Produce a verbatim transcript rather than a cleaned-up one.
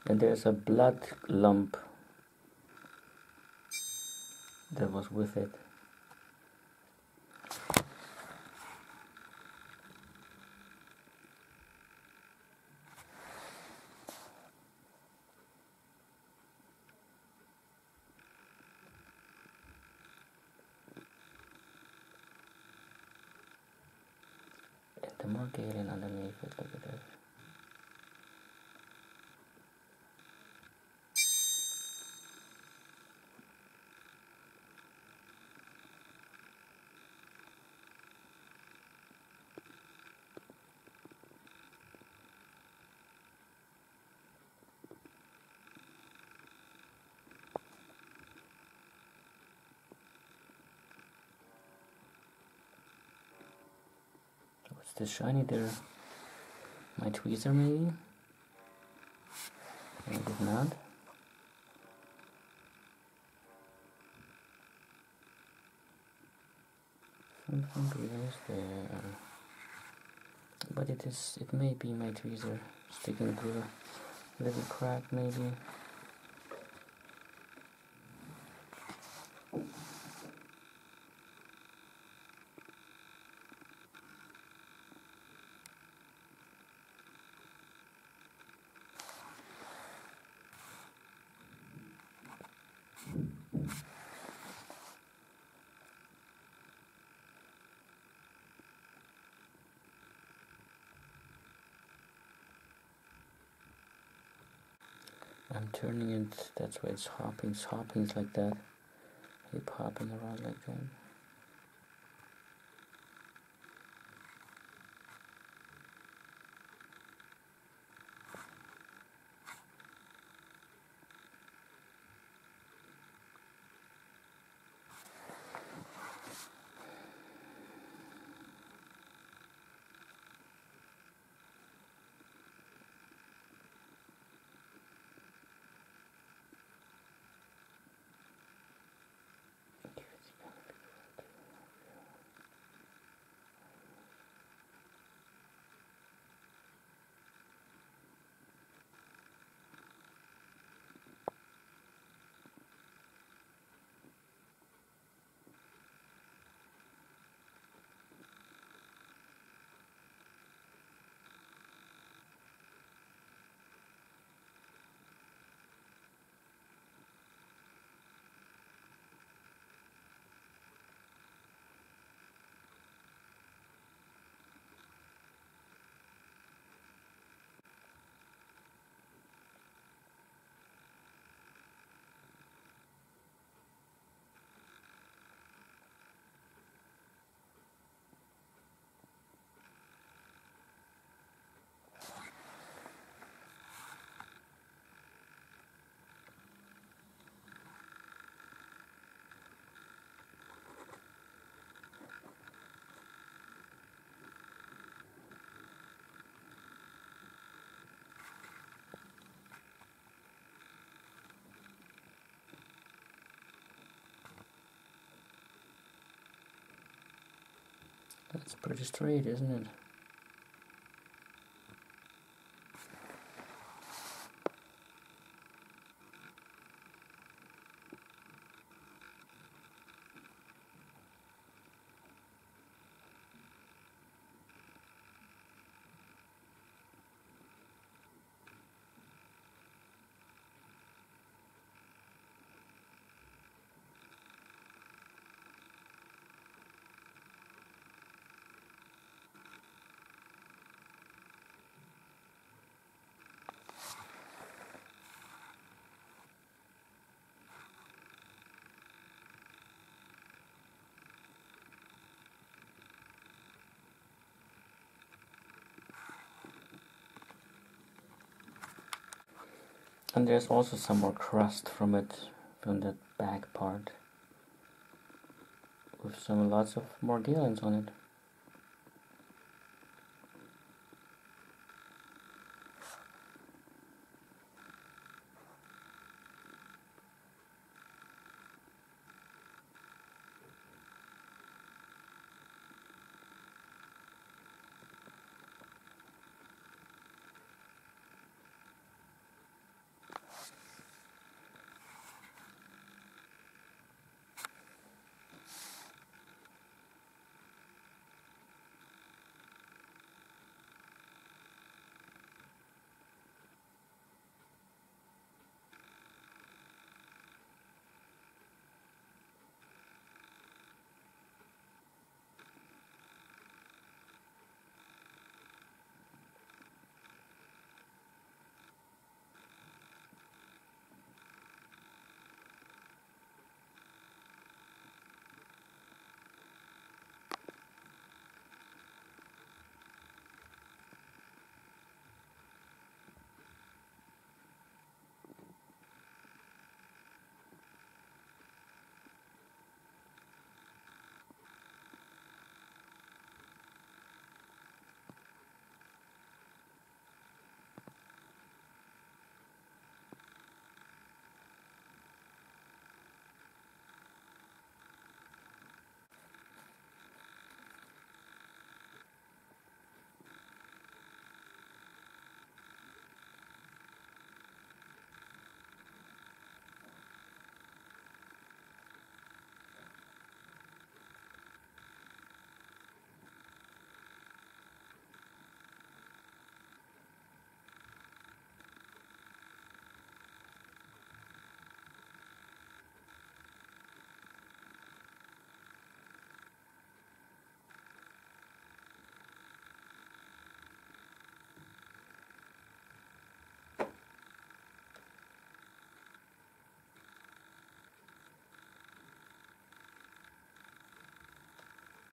And there's a blood lump that was with it. And the Morgalian underneath it, look at that. What's this shiny there? My tweezer maybe? Maybe not. Something green is there. But it is it may be my tweezer sticking through a little crack maybe. I'm turning it, that's why it's hopping, it's hopping it's like that. Hip hopping around like that. That's pretty straight, isn't it? And there's also some more crust from it, from that back part, with some lots of Morgalians on it.